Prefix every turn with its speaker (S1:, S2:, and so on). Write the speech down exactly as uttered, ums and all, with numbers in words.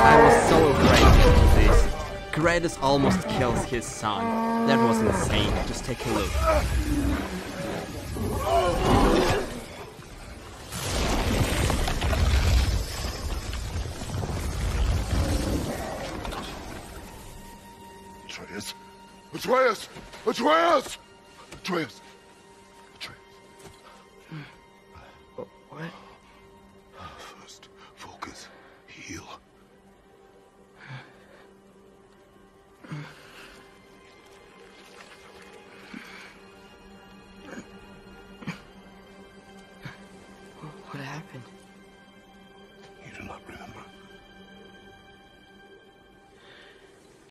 S1: I was so grateful to this. Kratos almost kills his son. That was insane. Just take a look.
S2: Atreus! Atreus! Atreus! Atreus!